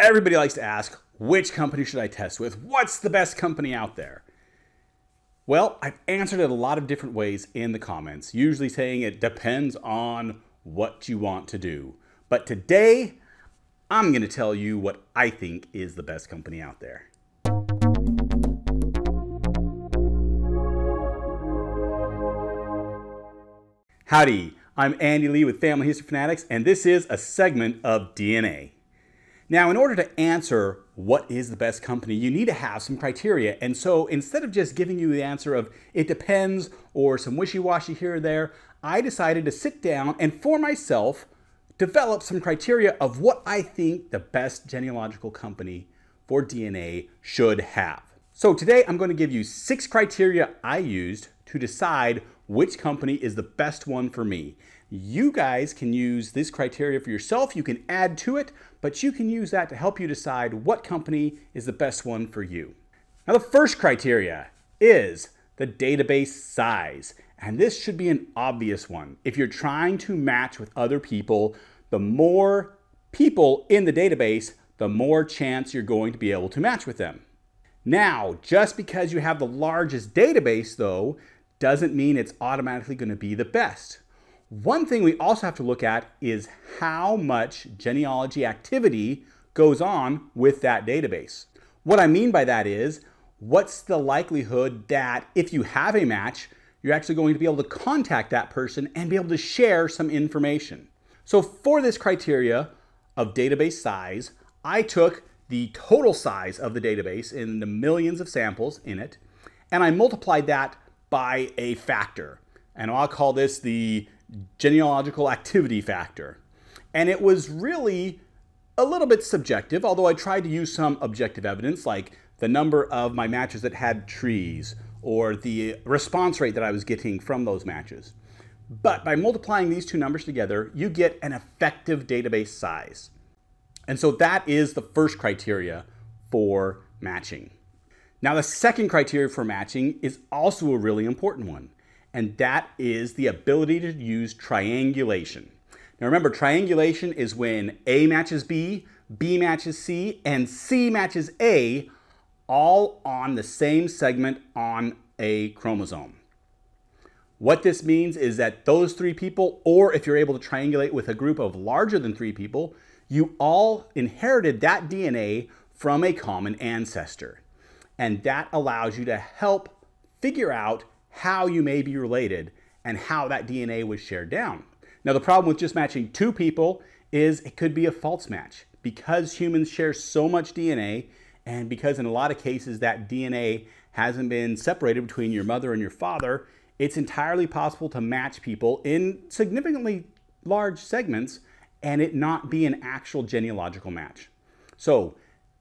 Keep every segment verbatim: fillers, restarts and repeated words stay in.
Everybody likes to ask, which company should I test with? What's the best company out there? Well, I've answered it a lot of different ways in the comments, usually saying it depends on what you want to do. But today, I'm going to tell you what I think is the best company out there. Howdy, I'm Andy Lee with Family History Fanatics, and this is a segment of D N A. Now, in order to answer what is the best company, you need to have some criteria. And so instead of just giving you the answer of it depends or some wishy-washy here or there, I decided to sit down and for myself develop some criteria of what I think the best genealogical company for D N A should have. So today I'm going to give you six criteria I used to decide which company is the best one for me. You guys can use this criteria for yourself. You can add to it, but you can use that to help you decide what company is the best one for you. Now, the first criteria is the database size, and this should be an obvious one. If you're trying to match with other people, the more people in the database, the more chance you're going to be able to match with them. Now, just because you have the largest database, though, doesn't mean it's automatically going to be the best. One thing we also have to look at is how much genealogy activity goes on with that database. What I mean by that is, what's the likelihood that if you have a match, you're actually going to be able to contact that person and be able to share some information. So for this criteria of database size, I took the total size of the database in the millions of samples in it, and I multiplied that by a factor. And I'll call this the genealogical activity factor. And it was really a little bit subjective, although I tried to use some objective evidence like the number of my matches that had trees or the response rate that I was getting from those matches. But by multiplying these two numbers together, you get an effective database size. And so that is the first criteria for matching. Now, the second criteria for matching is also a really important one, and that is the ability to use triangulation. Now remember, triangulation is when A matches B, B matches C, and C matches A, all on the same segment on a chromosome. What this means is that those three people, or if you're able to triangulate with a group of larger than three people, you all inherited that D N A from a common ancestor. And that allows you to help figure out how you may be related and how that D N A was shared down. Now, the problem with just matching two people is it could be a false match. Because humans share so much D N A, and because in a lot of cases that D N A hasn't been separated between your mother and your father, it's entirely possible to match people in significantly large segments and it not be an actual genealogical match. So,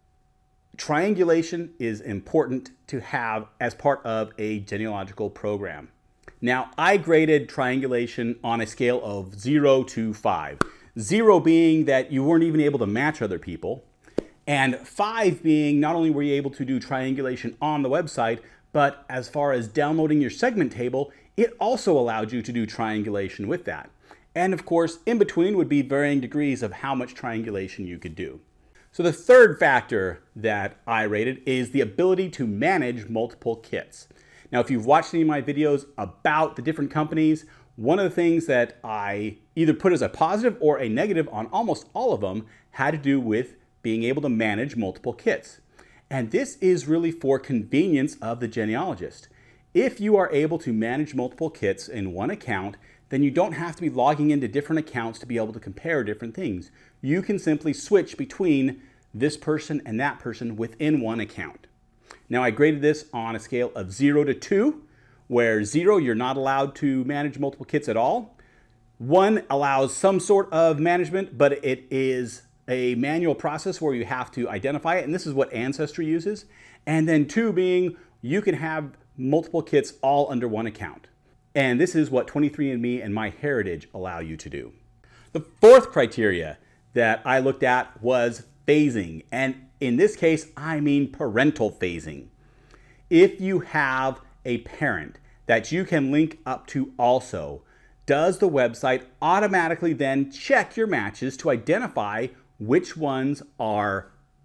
triangulation is important to have as part of a genealogical program. Now, I graded triangulation on a scale of zero to five. Zero being that you weren't even able to match other people, and five being not only were you able to do triangulation on the website, but as far as downloading your segment table, it also allowed you to do triangulation with that. And of course, in between would be varying degrees of how much triangulation you could do. So the third factor that I rated is the ability to manage multiple kits. Now, if you've watched any of my videos about the different companies, one of the things that I either put as a positive or a negative on almost all of them had to do with being able to manage multiple kits. And this is really for convenience of the genealogist. If you are able to manage multiple kits in one account, then you don't have to be logging into different accounts to be able to compare different things. You can simply switch between this person and that person within one account. Now, I graded this on a scale of zero to two, where zero, you're not allowed to manage multiple kits at all. One allows some sort of management, but it is a manual process where you have to identify it, and this is what Ancestry uses. And then two being, you can have multiple kits all under one account. And this is what twenty-three and me and MyHeritage allow you to do. The fourth criteria that I looked at was phasing. And in this case, I mean parental phasing. If you have a parent that you can link up to also, does the website automatically then check your matches to identify which ones are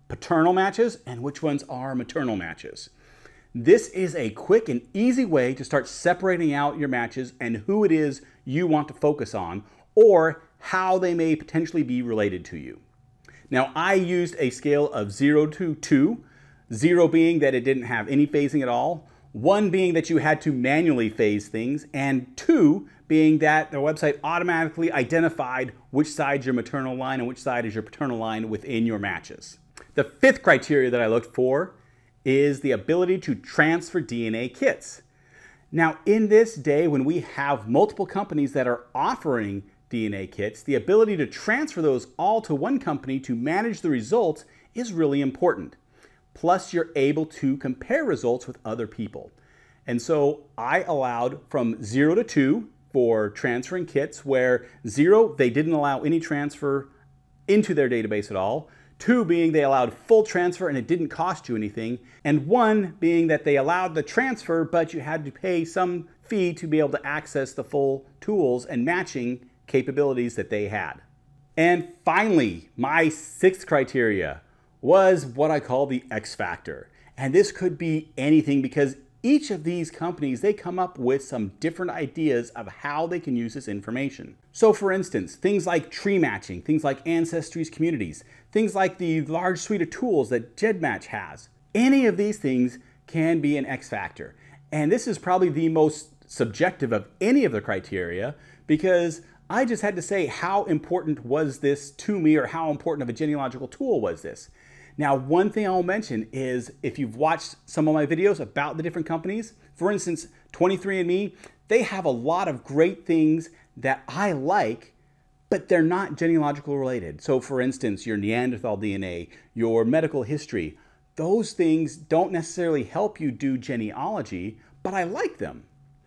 paternal matches and which ones are maternal matches. This is a quick and easy way to start separating out your matches and who it is you want to focus on, or how they may potentially be related to you. Now, I used a scale of zero to two, zero being that it didn't have any phasing at all, one being that you had to manually phase things, and two being that the website automatically identified which side is your maternal line and which side is your paternal line within your matches. The fifth criteria that I looked for is the ability to transfer D N A kits. Now, in this day when we have multiple companies that are offering D N A kits, the ability to transfer those all to one company to manage the results is really important. Plus, you're able to compare results with other people. And so I allowed from zero to two for transferring kits, where zero, they didn't allow any transfer into their database at all. Two being they allowed full transfer and it didn't cost you anything. And one being that they allowed the transfer, but you had to pay some fee to be able to access the full tools and matching capabilities that they had. And finally, my sixth criteria was what I call the X factor. And this could be anything, because each of these companies, they come up with some different ideas of how they can use this information. So for instance, things like tree matching, things like Ancestry's communities, things like the large suite of tools that GEDMatch has. Any of these things can be an X factor. And this is probably the most subjective of any of the criteria, because I just had to say how important was this to me, or how important of a genealogical tool was this. Now, one thing I'll mention is if you've watched some of my videos about the different companies, for instance, twenty-three and me, they have a lot of great things that I like, but they're not genealogical related. So for instance, your Neanderthal D N A, your medical history, those things don't necessarily help you do genealogy, but I like them.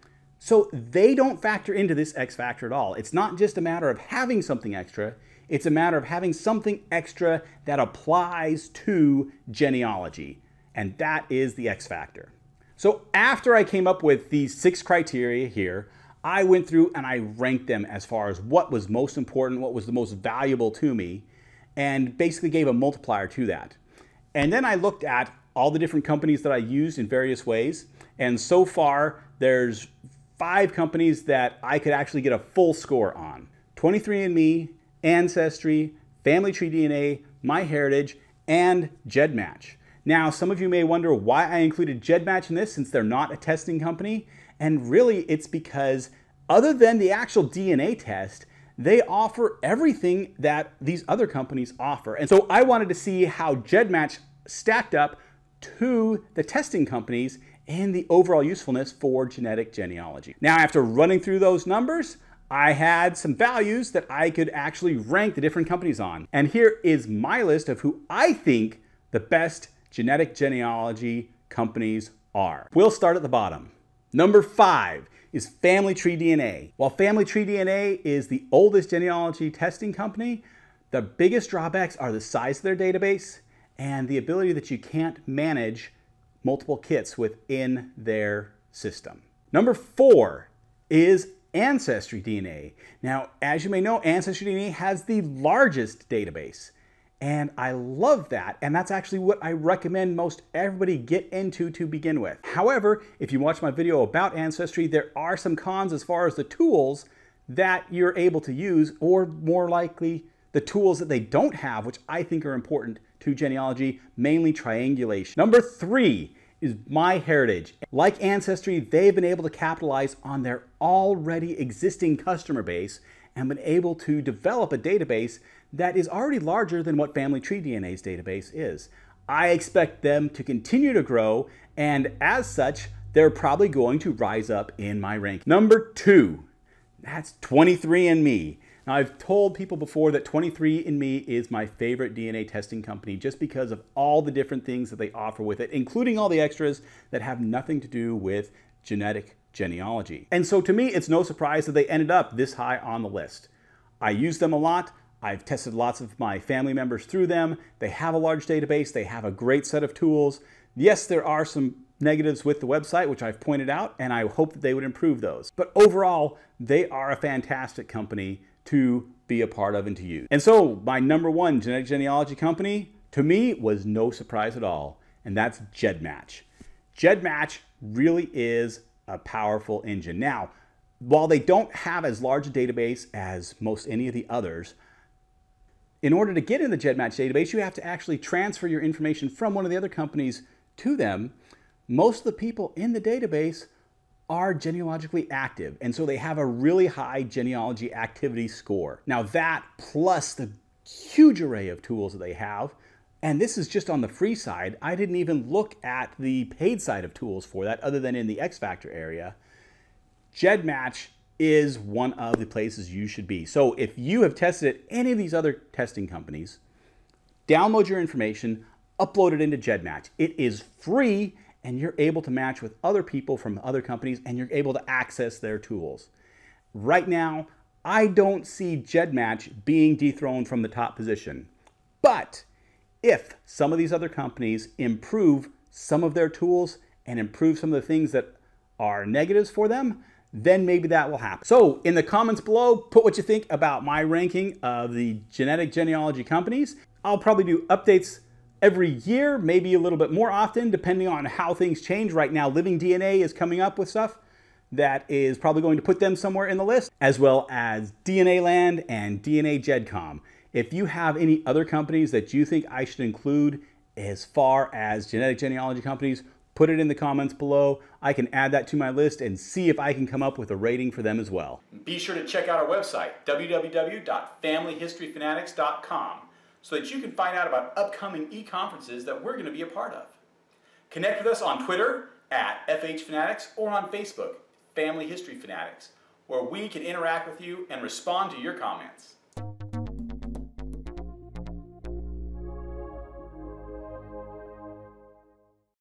So they don't factor into this X factor at all. It's not just a matter of having something extra, it's a matter of having something extra that applies to genealogy, and that is the X factor. So after I came up with these six criteria here, I went through and I ranked them as far as what was most important, what was the most valuable to me, and basically gave a multiplier to that. And then I looked at all the different companies that I used in various ways, and so far there's five companies that I could actually get a full score on. twenty-three and me, Ancestry, Family Tree D N A, MyHeritage, and GEDMatch. Now, some of you may wonder why I included GEDMatch in this, since they're not a testing company. And really, it's because other than the actual D N A test, they offer everything that these other companies offer. And so I wanted to see how GEDMatch stacked up to the testing companies and the overall usefulness for genetic genealogy. Now, after running through those numbers, I had some values that I could actually rank the different companies on. And here is my list of who I think the best genetic genealogy companies are. We'll start at the bottom. Number five is Family Tree D N A. While Family Tree D N A is the oldest genealogy testing company, the biggest drawbacks are the size of their database and the ability that you can't manage multiple kits within their system. Number four is Ancestry D N A. Now, as you may know, Ancestry D N A has the largest database, and I love that, and that's actually what I recommend most everybody get into to begin with. However, if you watch my video about Ancestry, there are some cons as far as the tools that you're able to use, or more likely the tools that they don't have, which I think are important to genealogy, mainly triangulation. Number three is MyHeritage. Like Ancestry, they've been able to capitalize on their already existing customer base and been able to develop a database that is already larger than what Family Tree D N A's database is. I expect them to continue to grow, and as such, they're probably going to rise up in my rank. Number two, that's twenty-three and me. Now, I've told people before that twenty-three and me is my favorite D N A testing company just because of all the different things that they offer with it, including all the extras that have nothing to do with genetic genealogy. And so to me, it's no surprise that they ended up this high on the list. I use them a lot. I've tested lots of my family members through them. They have a large database. They have a great set of tools. Yes, there are some negatives with the website, which I've pointed out, and I hope that they would improve those. But overall, they are a fantastic company to be a part of and to use. And so my number one genetic genealogy company, to me was no surprise at all, and that's GEDMatch. GEDMatch really is a powerful engine. Now, while they don't have as large a database as most any of the others, in order to get in the GEDMatch database, you have to actually transfer your information from one of the other companies to them. Most of the people in the database are genealogically active, and so they have a really high genealogy activity score. Now that, plus the huge array of tools that they have, and this is just on the free side. I didn't even look at the paid side of tools for that other than in the X Factor area. GEDMatch is one of the places you should be. So if you have tested at any of these other testing companies, download your information, upload it into GEDMatch. It is free, and you're able to match with other people from other companies, and you're able to access their tools. Right now, I don't see GEDMatch being dethroned from the top position. But if some of these other companies improve some of their tools and improve some of the things that are negatives for them, then maybe that will happen. So in the comments below, put what you think about my ranking of the genetic genealogy companies. I'll probably do updates every year, maybe a little bit more often, depending on how things change. Right now, Living D N A is coming up with stuff that is probably going to put them somewhere in the list, as well as D N A Land and D N A GEDCOM. If you have any other companies that you think I should include as far as genetic genealogy companies, put it in the comments below. I can add that to my list and see if I can come up with a rating for them as well. Be sure to check out our website, w w w dot family history fanatics dot com, so that you can find out about upcoming e-conferences that we're going to be a part of. Connect with us on Twitter at F H Fanatics or on Facebook, Family History Fanatics, where we can interact with you and respond to your comments.